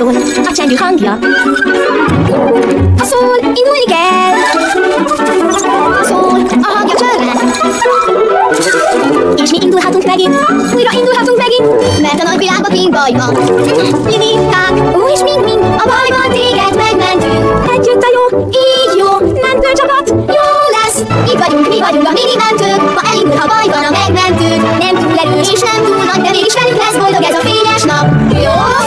szól a csengő hangja. Ha szól, indulni kell. Ha szól, a hangja csörren. És mi indulhatunk megint, újra indulhatunk megint, mert a nagyvilágban mind baj van. Liliták, ó és mind, a bajban téged megmentünk. Együtt a jó, így jó, mentőcsapat, jó lesz. Mi vagyunk a mini mentők, ma elindul, ha baj van a megmentők. Nem túl erős és nem túl nagy, de mégis velünk lesz boldog ez a fényes nap. Jó!